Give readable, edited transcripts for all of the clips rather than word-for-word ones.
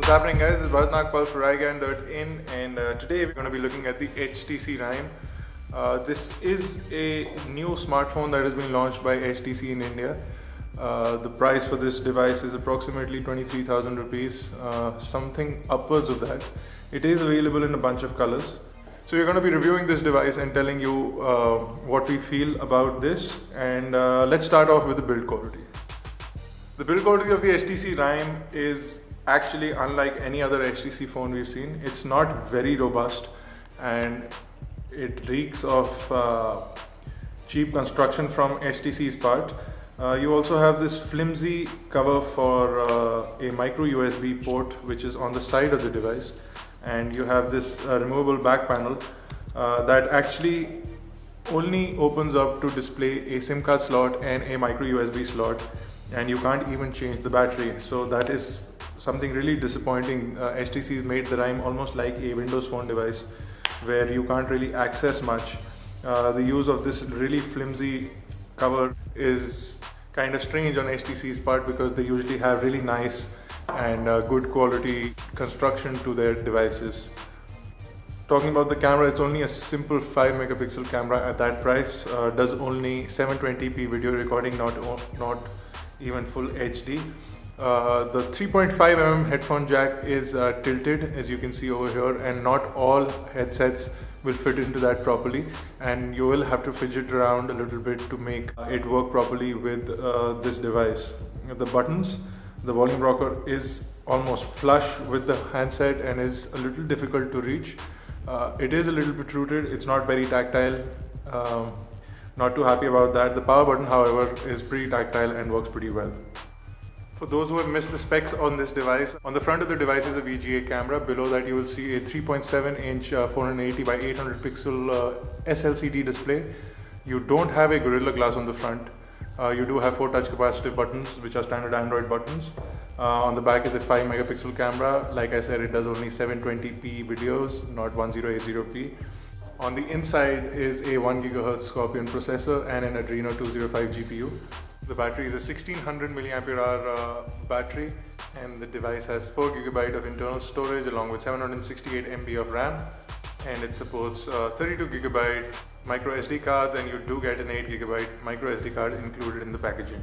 What's happening, guys? This is Bharat Nagpal for iGyan.in, and today we're going to be looking at the HTC Rime. This is a new smartphone that has been launched by HTC in India. The price for this device is approximately 23,000 rupees, something upwards of that. It is available in a bunch of colors. So we're going to be reviewing this device and telling you what we feel about this, and let's start off with the build quality. The build quality of the HTC Rime is actually unlike any other HTC phone we've seen. It's not very robust and it reeks of cheap construction from HTC's part. You also have this flimsy cover for a micro USB port which is on the side of the device, and you have this removable back panel that actually only opens up to display a SIM card slot and a micro USB slot, and you can't even change the battery. So that is something really disappointing. HTC made the Rime almost like a Windows Phone device where you can't really access much. The use of this really flimsy cover is kind of strange on HTC's part because they usually have really nice and good quality construction to their devices. Talking about the camera, it's only a simple 5 megapixel camera at that price. Does only 720p video recording, not even full HD. The 3.5mm headphone jack is tilted, as you can see over here, and not all headsets will fit into that properly, and you will have to fidget around a little bit to make it work properly with this device. The buttons, the volume rocker is almost flush with the handset and is a little difficult to reach. It is a little bit rooted, it's not very tactile. Not too happy about that. The power button, however, is pretty tactile and works pretty well. For those who have missed the specs on this device, on the front of the device is a VGA camera. Below that you will see a 3.7 inch 480 by 800 pixel SLCD display. You don't have a Gorilla Glass on the front. You do have 4 touch capacitive buttons, which are standard Android buttons. On the back is a 5 megapixel camera. Like I said, it does only 720p videos, not 1080p. On the inside is a 1 GHz Scorpion processor and an Adreno 205 GPU. The battery is a 1600 mAh battery, and the device has 4 GB of internal storage along with 768 MB of RAM, and it supports 32 GB micro SD cards, and you do get an 8 GB micro SD card included in the packaging.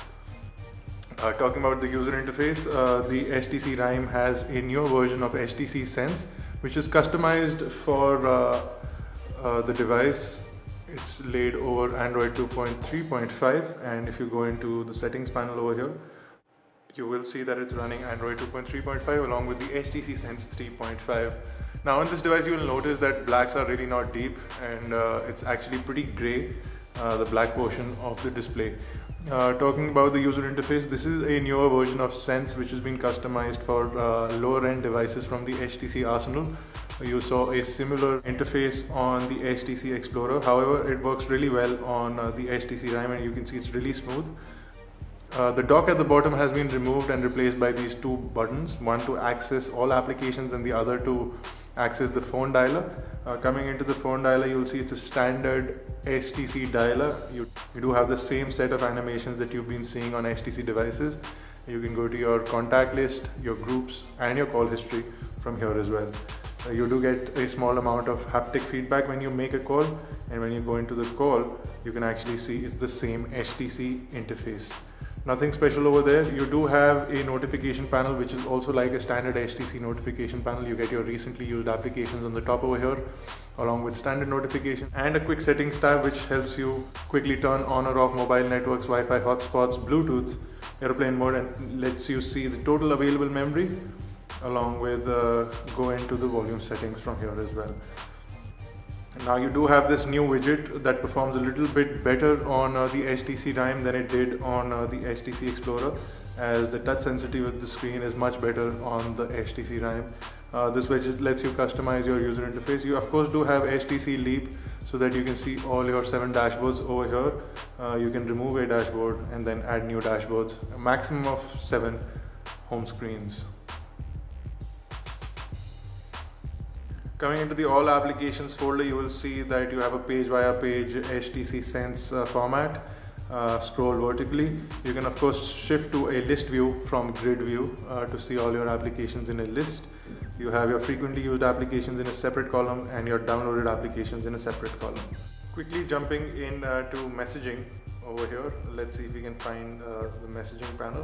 Talking about the user interface, the HTC Rime has a newer version of HTC Sense, which is customized for the device. It's laid over Android 2.3.5, and if you go into the settings panel over here, you will see that it's running Android 2.3.5 along with the HTC Sense 3.5. Now on this device you will notice that blacks are really not deep, and it's actually pretty grey, the black portion of the display. Talking about the user interface, this is a newer version of Sense which has been customized for lower end devices from the HTC arsenal. You saw a similar interface on the HTC Explorer. However, it works really well on the HTC Rime, and you can see it's really smooth. The dock at the bottom has been removed and replaced by these 2 buttons, one to access all applications and the other to access the phone dialer. Coming into the phone dialer, you'll see it's a standard HTC dialer. You do have the same set of animations that you've been seeing on HTC devices. You can go to your contact list, your groups, and your call history from here as well. You do get a small amount of haptic feedback when you make a call, and when you go into the call, you can actually see it's the same HTC interface. Nothing special over there. You do have a notification panel which is also like a standard HTC notification panel. You get your recently used applications on the top over here along with standard notification, and a quick settings tab which helps you quickly turn on or off mobile networks, Wi-Fi hotspots, Bluetooth, airplane mode, and lets you see the total available memory along with go into the volume settings from here as well. Now you do have this new widget that performs a little bit better on the HTC Rime than it did on the HTC Explorer, as the touch sensitivity of the screen is much better on the HTC Rime. This widget lets you customize your user interface. You of course do have HTC Leap so that you can see all your 7 dashboards over here. You can remove a dashboard and then add new dashboards, a maximum of 7 home screens. Coming into the all applications folder, you will see that you have a page via page HTC Sense format. scroll vertically. You can of course shift to a list view from grid view to see all your applications in a list. You have your frequently used applications in a separate column and your downloaded applications in a separate column. Quickly jumping in to messaging over here. Let's see if we can find the messaging panel.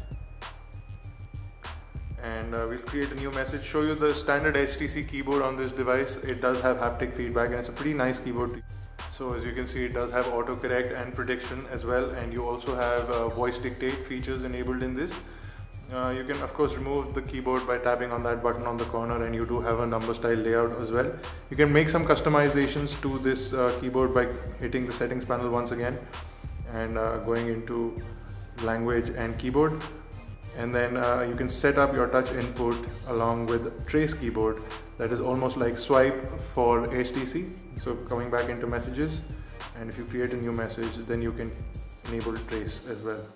And we'll create a new message, show you the standard HTC keyboard on this device. It does have haptic feedback and it's a pretty nice keyboard. So as you can see, it does have autocorrect and prediction as well, and you also have voice dictate features enabled in this. You can of course remove the keyboard by tapping on that button on the corner, and you do have a number style layout as well. You can make some customizations to this keyboard by hitting the settings panel once again and going into language and keyboard. And then you can set up your touch input along with trace keyboard, that is almost like swipe for HTC. So coming back into messages, and if you create a new message, then you can enable trace as well.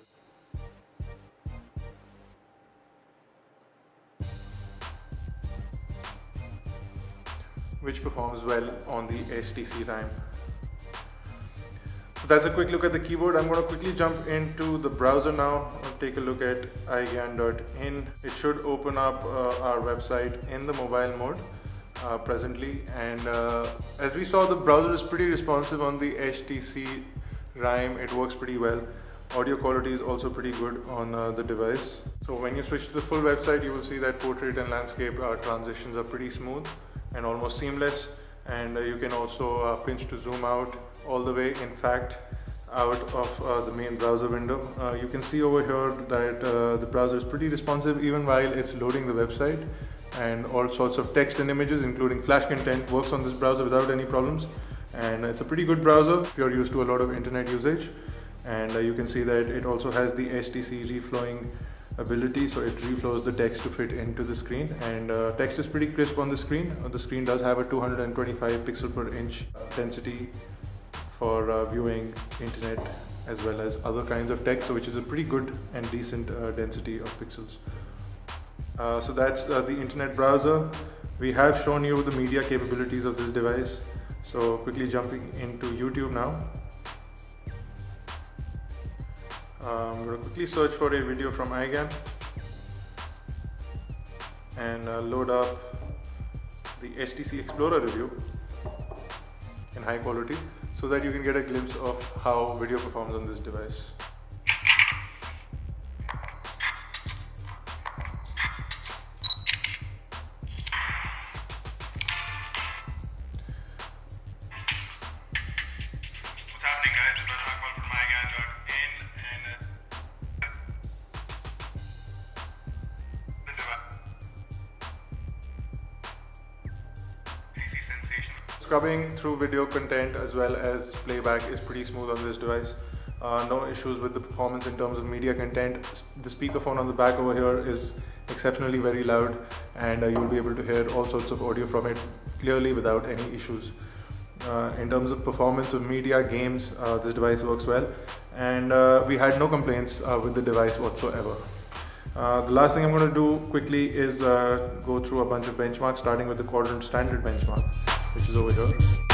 Which performs well on the HTC Rime. So that's a quick look at the keyboard. I'm going to quickly jump into the browser now and take a look at iGyan.in. It should open up our website in the mobile mode presently, and as we saw, the browser is pretty responsive on the HTC Rime. It works pretty well. Audio quality is also pretty good on the device. So when you switch to the full website, you will see that portrait and landscape transitions are pretty smooth and almost seamless, and you can also pinch to zoom out all the way, in fact, out of the main browser window. You can see over here that the browser is pretty responsive even while it's loading the website, and all sorts of text and images including flash content works on this browser without any problems. And it's a pretty good browser if you're used to a lot of internet usage. And you can see that it also has the HTC reflowing ability, so it reflows the text to fit into the screen, and text is pretty crisp on the screen. The screen does have a 225 pixel per inch density for viewing internet as well as other kinds of text, so which is a pretty good and decent density of pixels. So that's the internet browser. We have shown you the media capabilities of this device, so quickly jumping into YouTube now. I'm going to quickly search for a video from iGyan and load up the HTC Explorer review in high quality so that you can get a glimpse of how video performs on this device. What's happening, guys? It's Akmal from iGyan.in, and the device. PC sensation. Scrubbing through video content as well as playback is pretty smooth on this device. No issues with the performance in terms of media content. The speakerphone on the back over here is exceptionally very loud, and you'll be able to hear all sorts of audio from it clearly without any issues. In terms of performance of media, games, this device works well, and we had no complaints with the device whatsoever. The last thing I'm going to do quickly is go through a bunch of benchmarks, starting with the Quadrant Standard benchmark, which is over here.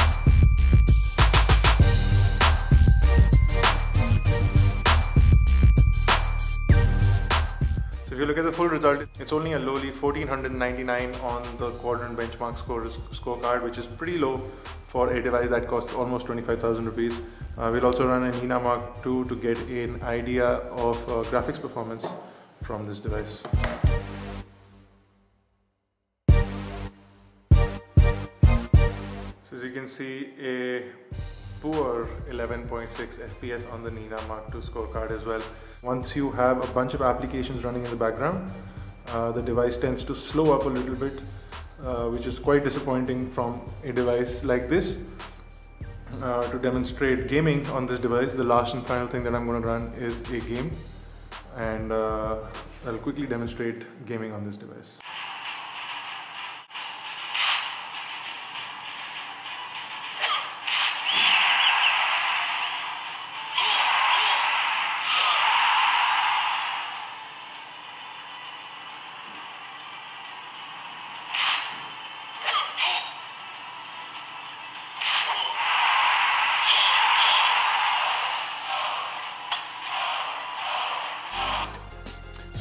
So if you look at the full result, it's only a lowly 1499 on the Quadrant benchmark scorecard, which is pretty low for a device that costs almost 25,000 rupees. We'll also run an Nina Mark II to get an idea of graphics performance from this device. So as you can see, a poor 11.6 FPS on the Nina Mark II scorecard as well. Once you have a bunch of applications running in the background, the device tends to slow up a little bit, which is quite disappointing from a device like this. To demonstrate gaming on this device, the last and final thing that I'm going to run is a game, and I'll quickly demonstrate gaming on this device.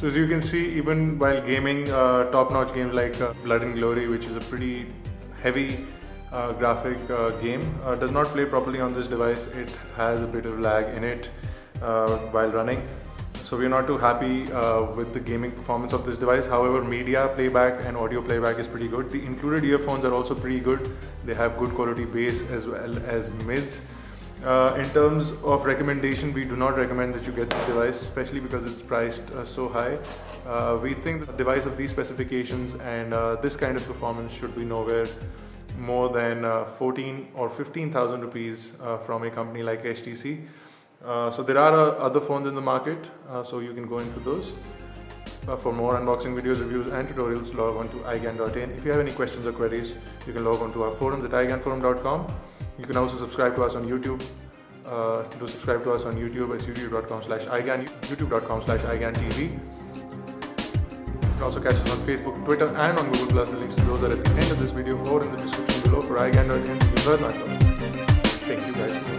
So as you can see, even while gaming top-notch games like Blood and Glory, which is a pretty heavy graphic game, does not play properly on this device. It has a bit of lag in it while running. So we're not too happy with the gaming performance of this device. However, media playback and audio playback is pretty good. The included earphones are also pretty good. They have good quality bass as well as mids. In terms of recommendation, we do not recommend that you get this device, especially because it's priced so high. We think the device of these specifications and this kind of performance should be nowhere more than 14 or 15,000 rupees from a company like HTC. So there are other phones in the market, so you can go into those. For more unboxing videos, reviews and tutorials, log on to iGyan.in. If you have any questions or queries, you can log on to our forums at igyanforum.com. You can also subscribe to us on YouTube. Do subscribe to us on YouTube at youtube.com/igyan, youtube.com/iGyanTV. You can also catch us on Facebook, Twitter and on Google+. The links to those are at the end of this video or in the description below. For iGyan.in, you heard my talk. Thank you guys.